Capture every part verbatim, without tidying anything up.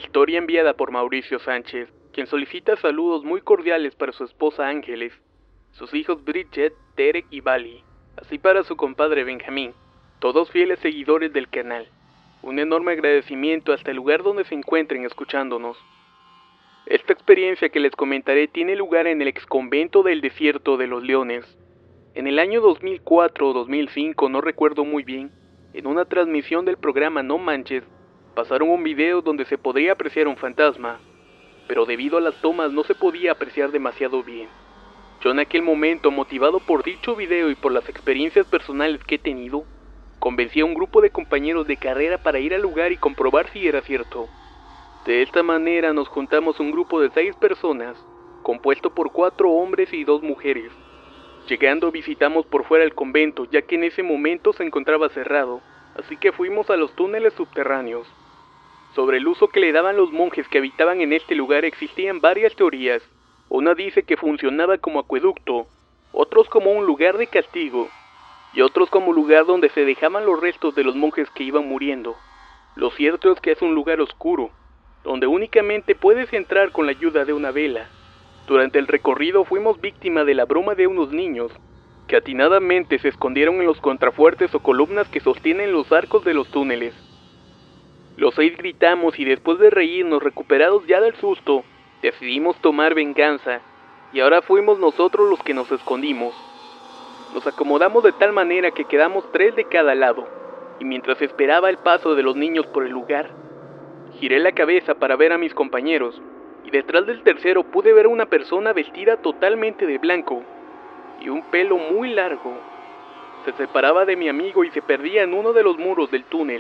Historia enviada por Mauricio Sánchez, quien solicita saludos muy cordiales para su esposa Ángeles, sus hijos Bridget, Derek y Bali, así para su compadre Benjamín, todos fieles seguidores del canal. Un enorme agradecimiento hasta el lugar donde se encuentren escuchándonos. Esta experiencia que les comentaré tiene lugar en el exconvento del Desierto de los Leones. En el año dos mil cuatro o dos mil cinco, no recuerdo muy bien, en una transmisión del programa No Manches, pasaron un video donde se podría apreciar un fantasma, pero debido a las tomas no se podía apreciar demasiado bien. Yo en aquel momento, motivado por dicho video y por las experiencias personales que he tenido, convencí a un grupo de compañeros de carrera para ir al lugar y comprobar si era cierto. De esta manera nos juntamos un grupo de seis personas, compuesto por cuatro hombres y dos mujeres. Llegando visitamos por fuera el convento, ya que en ese momento se encontraba cerrado, así que fuimos a los túneles subterráneos. Sobre el uso que le daban los monjes que habitaban en este lugar existían varias teorías. Una dice que funcionaba como acueducto, otros como un lugar de castigo, y otros como lugar donde se dejaban los restos de los monjes que iban muriendo. Lo cierto es que es un lugar oscuro, donde únicamente puedes entrar con la ayuda de una vela. Durante el recorrido fuimos víctima de la broma de unos niños, que atinadamente se escondieron en los contrafuertes o columnas que sostienen los arcos de los túneles. Los seis gritamos y después de reírnos recuperados ya del susto, decidimos tomar venganza, y ahora fuimos nosotros los que nos escondimos. Nos acomodamos de tal manera que quedamos tres de cada lado, y mientras esperaba el paso de los niños por el lugar, giré la cabeza para ver a mis compañeros, y detrás del tercero pude ver a una persona vestida totalmente de blanco, y un pelo muy largo. Se separaba de mi amigo y se perdía en uno de los muros del túnel.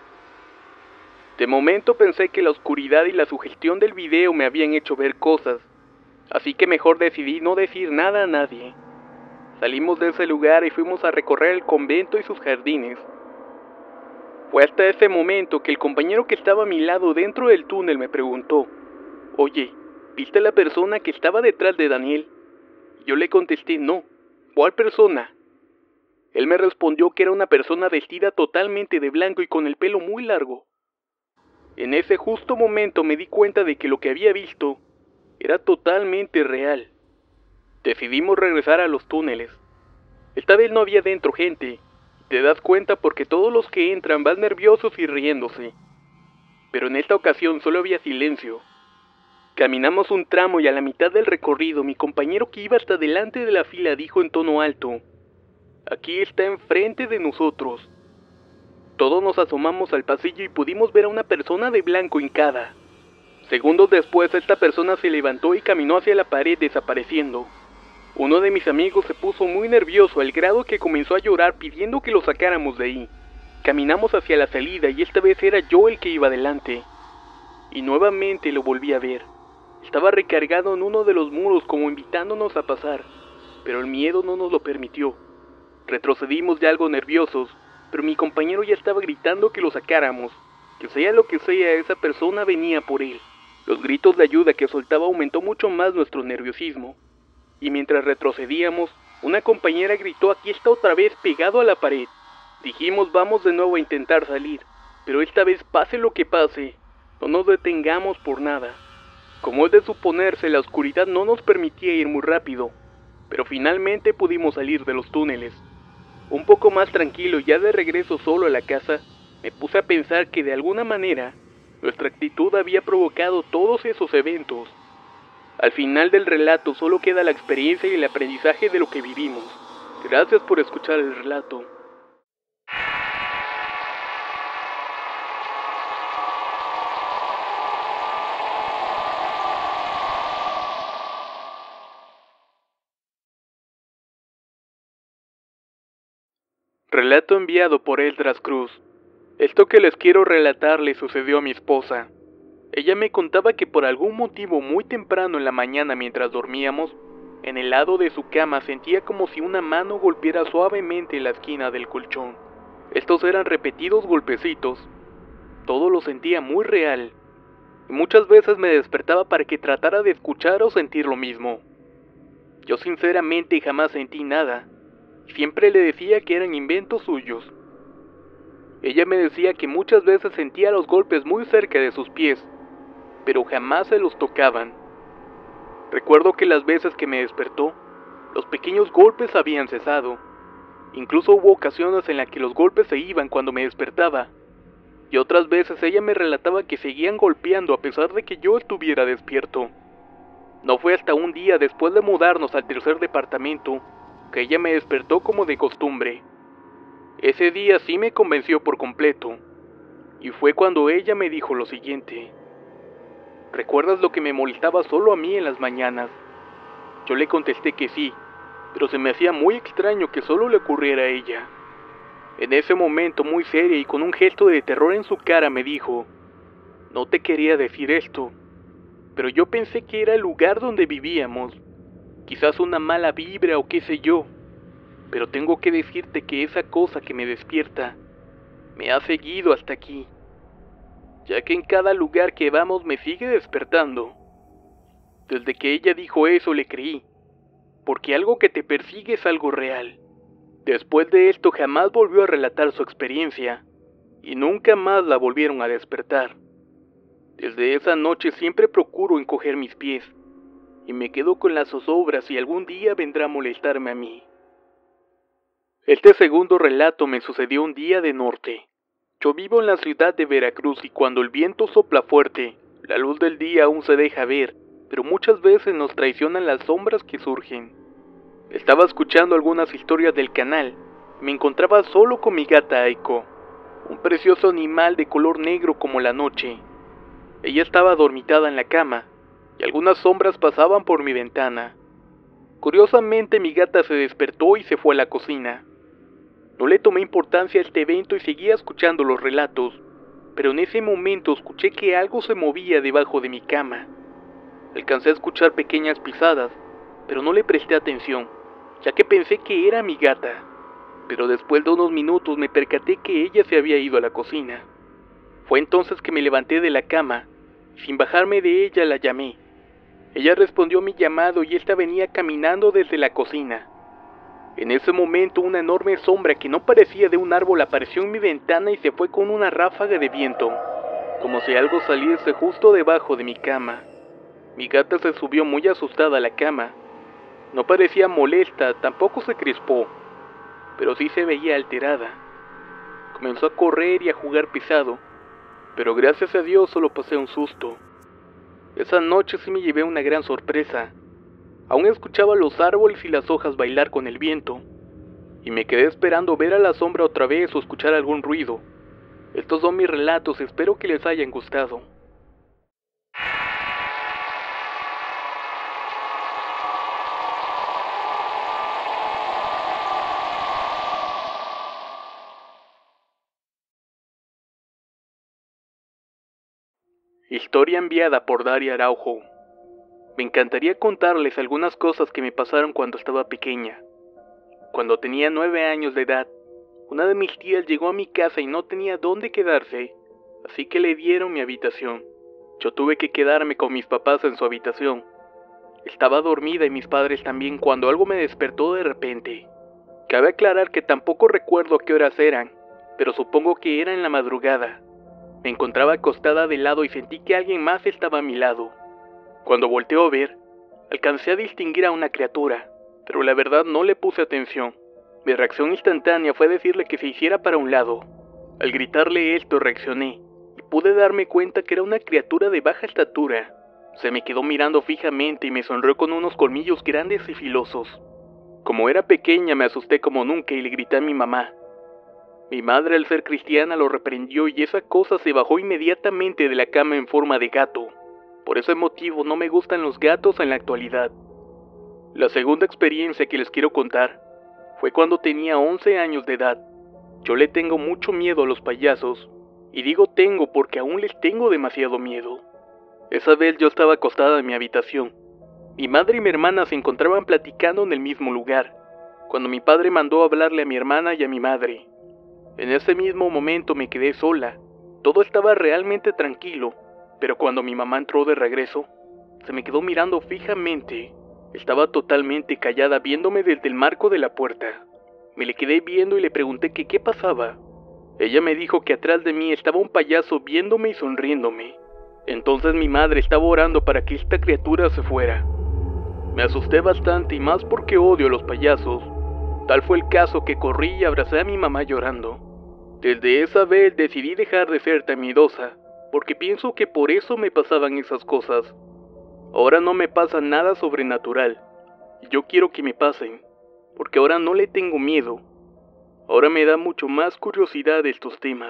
De momento pensé que la oscuridad y la sugestión del video me habían hecho ver cosas, así que mejor decidí no decir nada a nadie. Salimos de ese lugar y fuimos a recorrer el convento y sus jardines. Fue hasta ese momento que el compañero que estaba a mi lado dentro del túnel me preguntó: «Oye, ¿viste a la persona que estaba detrás de Daniel?». Yo le contesté: «No, ¿cuál persona?». Él me respondió que era una persona vestida totalmente de blanco y con el pelo muy largo. En ese justo momento me di cuenta de que lo que había visto era totalmente real. Decidimos regresar a los túneles. Esta vez no había dentro gente. Te das cuenta porque todos los que entran van nerviosos y riéndose. Pero en esta ocasión solo había silencio. Caminamos un tramo y a la mitad del recorrido mi compañero que iba hasta delante de la fila dijo en tono alto: «Aquí está enfrente de nosotros». Todos nos asomamos al pasillo y pudimos ver a una persona de blanco hincada. Segundos después esta persona se levantó y caminó hacia la pared desapareciendo. Uno de mis amigos se puso muy nervioso al grado que comenzó a llorar pidiendo que lo sacáramos de ahí. Caminamos hacia la salida y esta vez era yo el que iba adelante. Y nuevamente lo volví a ver. Estaba recargado en uno de los muros como invitándonos a pasar, pero el miedo no nos lo permitió. Retrocedimos ya algo nerviosos, pero mi compañero ya estaba gritando que lo sacáramos. Que sea lo que sea, esa persona venía por él. Los gritos de ayuda que soltaba aumentó mucho más nuestro nerviosismo. Y mientras retrocedíamos, una compañera gritó: «Aquí está otra vez pegado a la pared». Dijimos: «Vamos de nuevo a intentar salir, pero esta vez pase lo que pase, no nos detengamos por nada». Como es de suponerse, la oscuridad no nos permitía ir muy rápido, pero finalmente pudimos salir de los túneles. Un poco más tranquilo, ya de regreso solo a la casa, me puse a pensar que de alguna manera nuestra actitud había provocado todos esos eventos. Al final del relato solo queda la experiencia y el aprendizaje de lo que vivimos. Gracias por escuchar el relato. Relato enviado por Eldras Cruz. Esto que les quiero relatar le sucedió a mi esposa. Ella me contaba que por algún motivo muy temprano en la mañana mientras dormíamos, en el lado de su cama sentía como si una mano golpeara suavemente la esquina del colchón. Estos eran repetidos golpecitos. Todo lo sentía muy real. Y muchas veces me despertaba para que tratara de escuchar o sentir lo mismo. Yo sinceramente jamás sentí nada. Siempre le decía que eran inventos suyos. Ella me decía que muchas veces sentía los golpes muy cerca de sus pies, pero jamás se los tocaban. Recuerdo que las veces que me despertó, los pequeños golpes habían cesado. Incluso hubo ocasiones en las que los golpes se iban cuando me despertaba, y otras veces ella me relataba que seguían golpeando a pesar de que yo estuviera despierto. No fue hasta un día después de mudarnos al tercer departamento que ella me despertó como de costumbre. Ese día sí me convenció por completo, y fue cuando ella me dijo lo siguiente: ¿recuerdas lo que me molestaba solo a mí en las mañanas? Yo le contesté que sí, pero se me hacía muy extraño que solo le ocurriera a ella. En ese momento, muy seria y con un gesto de terror en su cara, me dijo: no te quería decir esto, pero yo pensé que era el lugar donde vivíamos, quizás una mala vibra o qué sé yo, pero tengo que decirte que esa cosa que me despierta me ha seguido hasta aquí, ya que en cada lugar que vamos me sigue despertando. Desde que ella dijo eso le creí, porque algo que te persigue es algo real. Después de esto jamás volvió a relatar su experiencia, y nunca más la volvieron a despertar. Desde esa noche siempre procuro encoger mis pies, y me quedo con las zozobras si algún día vendrá a molestarme a mí. Este segundo relato me sucedió un día de norte. Yo vivo en la ciudad de Veracruz y cuando el viento sopla fuerte, la luz del día aún se deja ver, pero muchas veces nos traicionan las sombras que surgen. Estaba escuchando algunas historias del canal, y me encontraba solo con mi gata Aiko, un precioso animal de color negro como la noche. Ella estaba adormitada en la cama, y algunas sombras pasaban por mi ventana. Curiosamente mi gata se despertó y se fue a la cocina. No le tomé importancia a este evento y seguía escuchando los relatos, pero en ese momento escuché que algo se movía debajo de mi cama. Alcancé a escuchar pequeñas pisadas, pero no le presté atención, ya que pensé que era mi gata. Pero después de unos minutos me percaté que ella se había ido a la cocina. Fue entonces que me levanté de la cama, y sin bajarme de ella la llamé. Ella respondió a mi llamado y ésta venía caminando desde la cocina. En ese momento una enorme sombra que no parecía de un árbol apareció en mi ventana y se fue con una ráfaga de viento, como si algo saliese justo debajo de mi cama. Mi gata se subió muy asustada a la cama. No parecía molesta, tampoco se crispó, pero sí se veía alterada. Comenzó a correr y a jugar pisado, pero gracias a Dios solo pasé un susto. Esa noche sí me llevé una gran sorpresa. Aún escuchaba los árboles y las hojas bailar con el viento, y me quedé esperando ver a la sombra otra vez o escuchar algún ruido. Estos son mis relatos, espero que les hayan gustado. Historia enviada por Daria Araujo. Me encantaría contarles algunas cosas que me pasaron cuando estaba pequeña. Cuando tenía nueve años de edad, una de mis tías llegó a mi casa y no tenía dónde quedarse, así que le dieron mi habitación. Yo tuve que quedarme con mis papás en su habitación. Estaba dormida y mis padres también cuando algo me despertó de repente. Cabe aclarar que tampoco recuerdo a qué horas eran, pero supongo que era en la madrugada. Me encontraba acostada de lado y sentí que alguien más estaba a mi lado. Cuando volteé a ver, alcancé a distinguir a una criatura, pero la verdad no le puse atención. Mi reacción instantánea fue decirle que se hiciera para un lado. Al gritarle esto reaccioné, y pude darme cuenta que era una criatura de baja estatura. Se me quedó mirando fijamente y me sonrió con unos colmillos grandes y filosos. Como era pequeña me asusté como nunca y le grité a mi mamá. Mi madre, al ser cristiana, lo reprendió y esa cosa se bajó inmediatamente de la cama en forma de gato. Por ese motivo no me gustan los gatos en la actualidad. La segunda experiencia que les quiero contar fue cuando tenía once años de edad. Yo le tengo mucho miedo a los payasos, y digo tengo porque aún les tengo demasiado miedo. Esa vez yo estaba acostada en mi habitación. Mi madre y mi hermana se encontraban platicando en el mismo lugar, cuando mi padre mandó a hablarle a mi hermana y a mi madre. En ese mismo momento me quedé sola. Todo estaba realmente tranquilo, pero cuando mi mamá entró de regreso, se me quedó mirando fijamente. Estaba totalmente callada viéndome desde el marco de la puerta. Me le quedé viendo y le pregunté que qué pasaba. Ella me dijo que atrás de mí estaba un payaso viéndome y sonriéndome. Entonces mi madre estaba orando para que esta criatura se fuera. Me asusté bastante y más porque odio a los payasos. Tal fue el caso que corrí y abracé a mi mamá llorando. Desde esa vez decidí dejar de ser tan miedosa, porque pienso que por eso me pasaban esas cosas. Ahora no me pasa nada sobrenatural, y yo quiero que me pasen, porque ahora no le tengo miedo. Ahora me da mucho más curiosidad estos temas.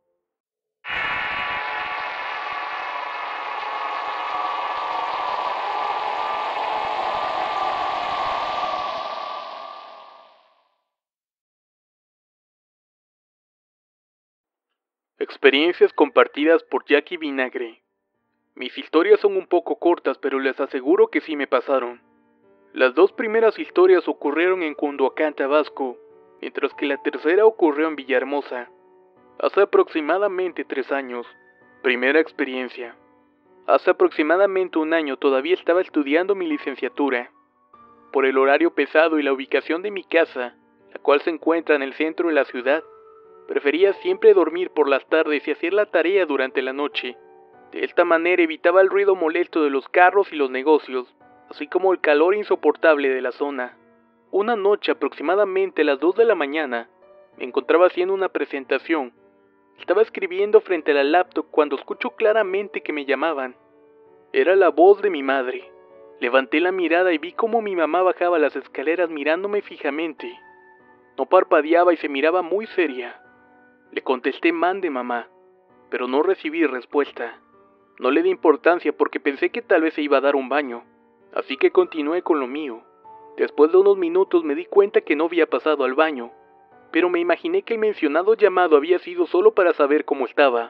Experiencias compartidas por Jackie Vinagre. Mis historias son un poco cortas, pero les aseguro que sí me pasaron. Las dos primeras historias ocurrieron en Cunduacán, Tabasco, mientras que la tercera ocurrió en Villahermosa, hace aproximadamente tres años. Primera experiencia. Hace aproximadamente un año todavía estaba estudiando mi licenciatura. Por el horario pesado y la ubicación de mi casa, la cual se encuentra en el centro de la ciudad, prefería siempre dormir por las tardes y hacer la tarea durante la noche. De esta manera evitaba el ruido molesto de los carros y los negocios, así como el calor insoportable de la zona. Una noche, aproximadamente a las dos de la mañana, me encontraba haciendo una presentación. Estaba escribiendo frente a la laptop cuando escucho claramente que me llamaban. Era la voz de mi madre. Levanté la mirada y vi cómo mi mamá bajaba las escaleras mirándome fijamente. No parpadeaba y se miraba muy seria. Le contesté mande mamá, pero no recibí respuesta. No le di importancia porque pensé que tal vez se iba a dar un baño, así que continué con lo mío. Después de unos minutos me di cuenta que no había pasado al baño, pero me imaginé que el mencionado llamado había sido solo para saber cómo estaba.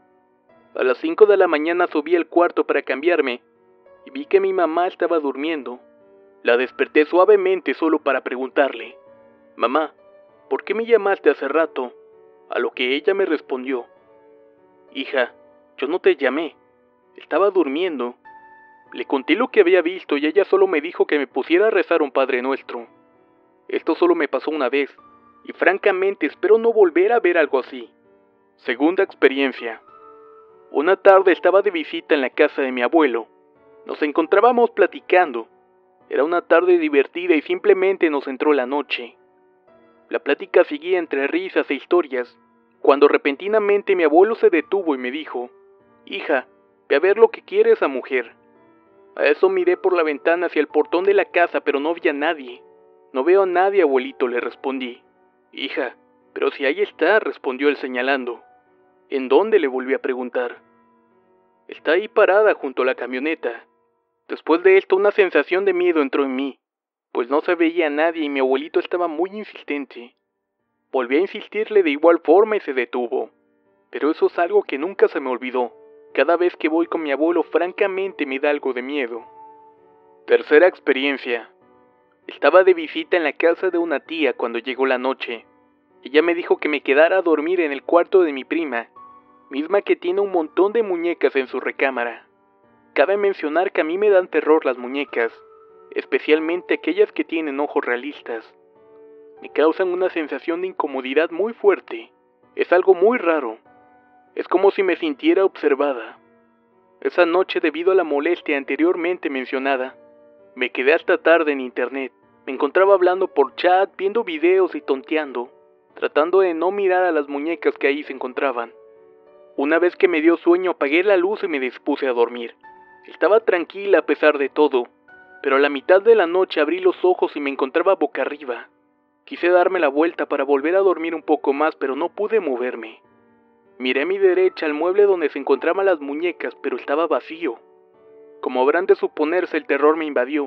A las cinco de la mañana subí al cuarto para cambiarme y vi que mi mamá estaba durmiendo. La desperté suavemente solo para preguntarle, mamá, ¿por qué me llamaste hace rato? A lo que ella me respondió, hija, yo no te llamé, estaba durmiendo. Le conté lo que había visto y ella solo me dijo que me pusiera a rezar un Padre Nuestro. Esto solo me pasó una vez, y francamente espero no volver a ver algo así. Segunda experiencia. Una tarde estaba de visita en la casa de mi abuelo. Nos encontrábamos platicando. Era una tarde divertida y simplemente nos entró la noche. La plática seguía entre risas e historias, cuando repentinamente mi abuelo se detuvo y me dijo, hija, ve a ver lo que quiere esa mujer. A eso miré por la ventana hacia el portón de la casa, pero no vi a nadie. No veo a nadie, abuelito, le respondí. Hija, pero si ahí está, respondió él señalando. ¿En dónde?, le volví a preguntar. Está ahí parada junto a la camioneta. Después de esto una sensación de miedo entró en mí, pues no se veía a nadie y mi abuelito estaba muy insistente. Volví a insistirle de igual forma y se detuvo. Pero eso es algo que nunca se me olvidó. Cada vez que voy con mi abuelo, francamente me da algo de miedo. Tercera experiencia. Estaba de visita en la casa de una tía cuando llegó la noche. Ella me dijo que me quedara a dormir en el cuarto de mi prima, misma que tiene un montón de muñecas en su recámara. Cabe mencionar que a mí me dan terror las muñecas, especialmente aquellas que tienen ojos realistas. Me causan una sensación de incomodidad muy fuerte. Es algo muy raro. Es como si me sintiera observada. Esa noche, debido a la molestia anteriormente mencionada, me quedé hasta tarde en internet. Me encontraba hablando por chat, viendo videos y tonteando, tratando de no mirar a las muñecas que ahí se encontraban. Una vez que me dio sueño, apagué la luz y me dispuse a dormir. Estaba tranquila a pesar de todo, pero a la mitad de la noche abrí los ojos y me encontraba boca arriba. Quise darme la vuelta para volver a dormir un poco más, pero no pude moverme. Miré a mi derecha al mueble donde se encontraban las muñecas, pero estaba vacío. Como habrán de suponerse, el terror me invadió.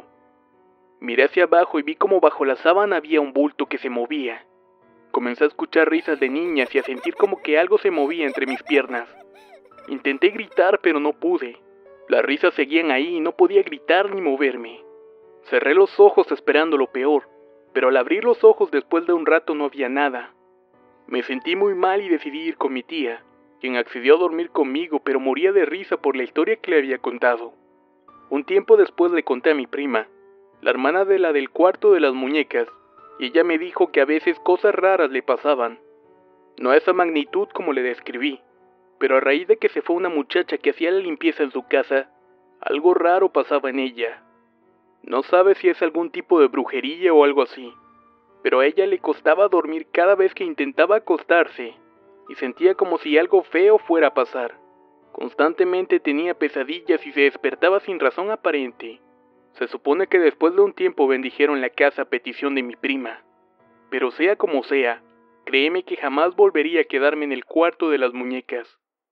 Miré hacia abajo y vi como bajo la sábana había un bulto que se movía. Comencé a escuchar risas de niñas y a sentir como que algo se movía entre mis piernas. Intenté gritar, pero no pude. Las risas seguían ahí y no podía gritar ni moverme. Cerré los ojos esperando lo peor, pero al abrir los ojos después de un rato no había nada. Me sentí muy mal y decidí ir con mi tía, quien accedió a dormir conmigo, pero moría de risa por la historia que le había contado. Un tiempo después le conté a mi prima, la hermana de la del cuarto de las muñecas, y ella me dijo que a veces cosas raras le pasaban. No a esa magnitud como le describí, pero a raíz de que se fue una muchacha que hacía la limpieza en su casa, algo raro pasaba en ella. No sabe si es algún tipo de brujería o algo así, pero a ella le costaba dormir cada vez que intentaba acostarse, y sentía como si algo feo fuera a pasar. Constantemente tenía pesadillas y se despertaba sin razón aparente. Se supone que después de un tiempo bendijeron la casa a petición de mi prima. Pero sea como sea, créeme que jamás volvería a quedarme en el cuarto de las muñecas.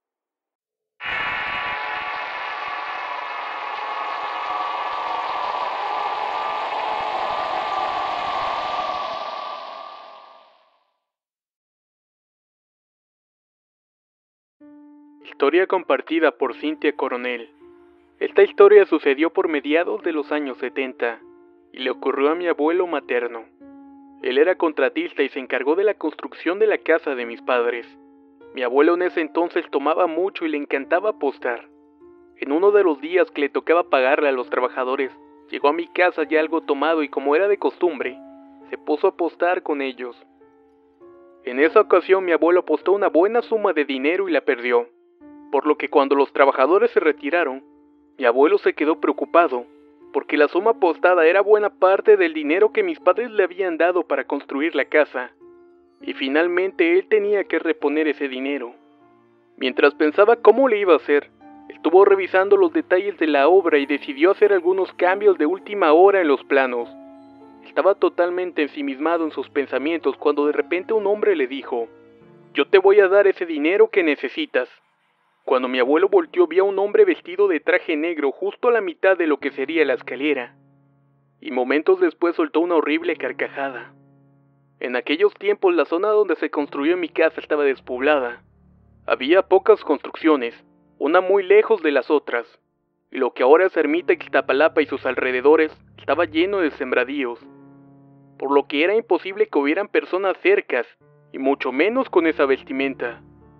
Historia compartida por Cintia Coronel. Esta historia sucedió por mediados de los años setenta y le ocurrió a mi abuelo materno. Él era contratista y se encargó de la construcción de la casa de mis padres. Mi abuelo en ese entonces tomaba mucho y le encantaba apostar. En uno de los días que le tocaba pagarle a los trabajadores, llegó a mi casa ya algo tomado y, como era de costumbre, se puso a apostar con ellos. En esa ocasión mi abuelo apostó una buena suma de dinero y la perdió, por lo que cuando los trabajadores se retiraron, mi abuelo se quedó preocupado, porque la suma apostada era buena parte del dinero que mis padres le habían dado para construir la casa, y finalmente él tenía que reponer ese dinero. Mientras pensaba cómo le iba a hacer, estuvo revisando los detalles de la obra y decidió hacer algunos cambios de última hora en los planos. Estaba totalmente ensimismado en sus pensamientos cuando de repente un hombre le dijo: «Yo te voy a dar ese dinero que necesitas». Cuando mi abuelo volteó, vio a un hombre vestido de traje negro justo a la mitad de lo que sería la escalera, y momentos después soltó una horrible carcajada. En aquellos tiempos la zona donde se construyó mi casa estaba despoblada. Había pocas construcciones, una muy lejos de las otras, y lo que ahora es Ermita Ixtapalapa y sus alrededores estaba lleno de sembradíos, por lo que era imposible que hubieran personas cercas, y mucho menos con esa vestimenta.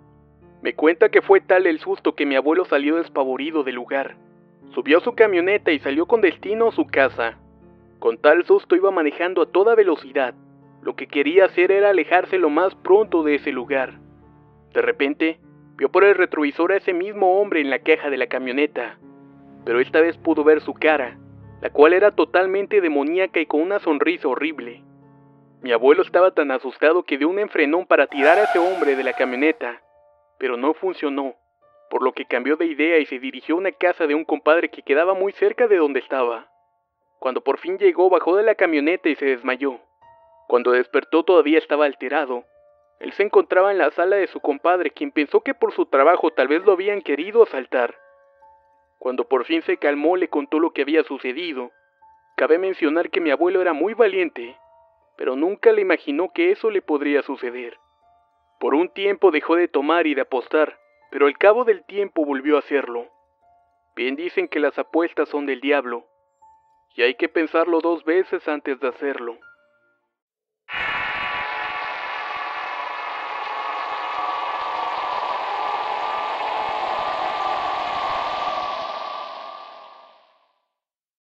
Me cuenta que fue tal el susto que mi abuelo salió despavorido del lugar. Subió a su camioneta y salió con destino a su casa. Con tal susto iba manejando a toda velocidad. Lo que quería hacer era alejarse lo más pronto de ese lugar. De repente, vio por el retrovisor a ese mismo hombre en la caja de la camioneta, pero esta vez pudo ver su cara, la cual era totalmente demoníaca y con una sonrisa horrible. Mi abuelo estaba tan asustado que dio un enfrenón para tirar a ese hombre de la camioneta, pero no funcionó, por lo que cambió de idea y se dirigió a una casa de un compadre que quedaba muy cerca de donde estaba. Cuando por fin llegó, bajó de la camioneta y se desmayó. Cuando despertó todavía estaba alterado. Él se encontraba en la sala de su compadre, quien pensó que por su trabajo tal vez lo habían querido asaltar. Cuando por fin se calmó, le contó lo que había sucedido. Cabe mencionar que mi abuelo era muy valiente, pero nunca le imaginó que eso le podría suceder. Por un tiempo dejó de tomar y de apostar, pero al cabo del tiempo volvió a hacerlo. Bien dicen que las apuestas son del diablo, y hay que pensarlo dos veces antes de hacerlo.